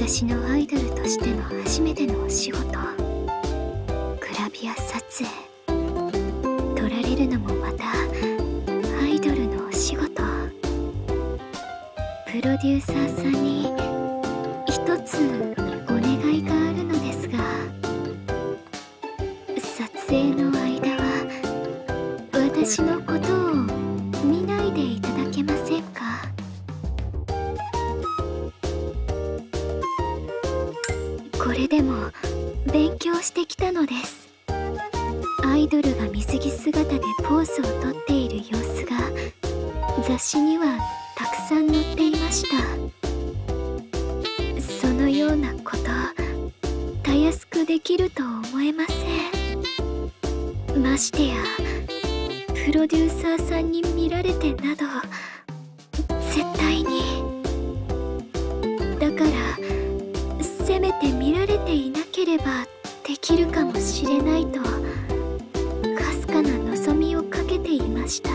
私のアイドルとしての初めてのお仕事、グラビア撮影、撮られるのもまたアイドルのお仕事。プロデューサーさんに一つお願いがあるのですが、撮影の間は私のことを見ないでいただけませんか？これでも勉強してきたのです。アイドルが水着姿でポーズをとっている様子が雑誌にはたくさん載っていました。そのようなことたやすくできると思えません。ましてやプロデューサーさんに見られてなど絶対に。だからせめて見られていなければできるかもしれないとかすかな望みをかけていました。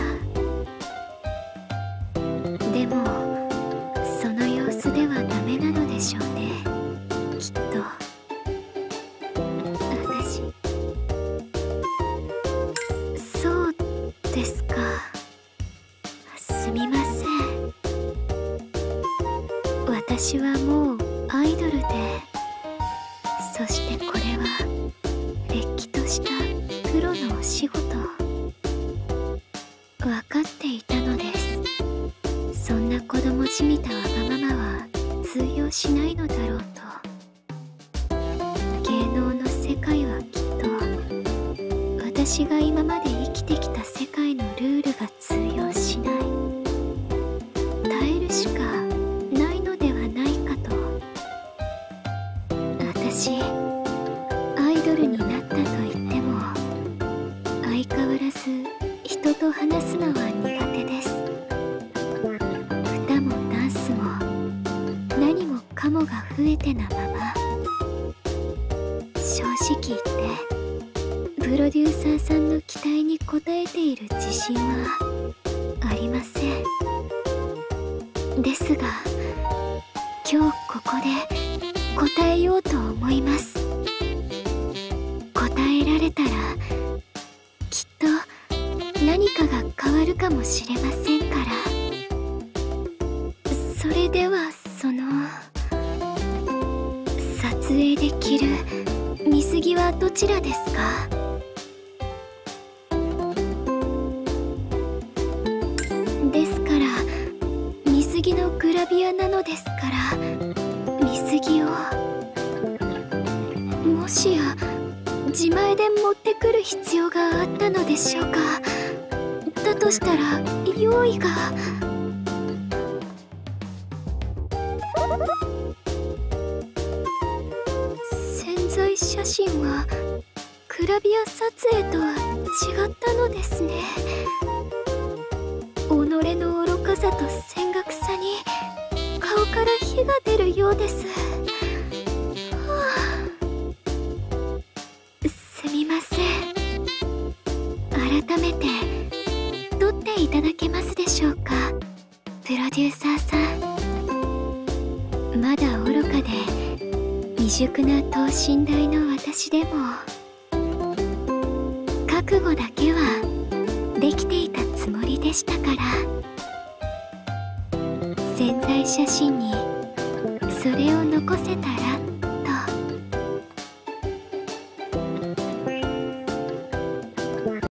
でもその様子ではダメなのでしょうね、きっと。私、そうですか。すみません。私はもうアイドルで、そしてこれはれっきとしたプロのお仕事。分かっていたのです。そんな子供じみたわがままは通用しないのだろうと。芸能の世界はきっと私が今まで生きてきた世界のルールが通用しない。耐えるしかないのではないかと。私アイドルになったと言っても相変わらず人と話すのは苦手です。歌もダンスも何もかもが増えてなまま。正直言ってプロデューサーさんの期待に応えている自信はありません。ですが今日ここで答えようと思います。答えられたらきっと何かが変わるかもしれませんから。それでは撮影で着る水着はどちらですか？ですから水着のグラビアなのですから、水着をもしや自前で持ってくる必要があったのでしょうか？だとしたら用意が。宣材写真はグラビア撮影とは違ったのですね。己の愚かさと戦学さに顔から火が出るようです。すみません。改めて撮っていただけますでしょうか、プロデューサーさん。まだ愚かで未熟な等身大の私でも覚悟だけはできていたつもりでしたから。宣材写真にそれを残せたら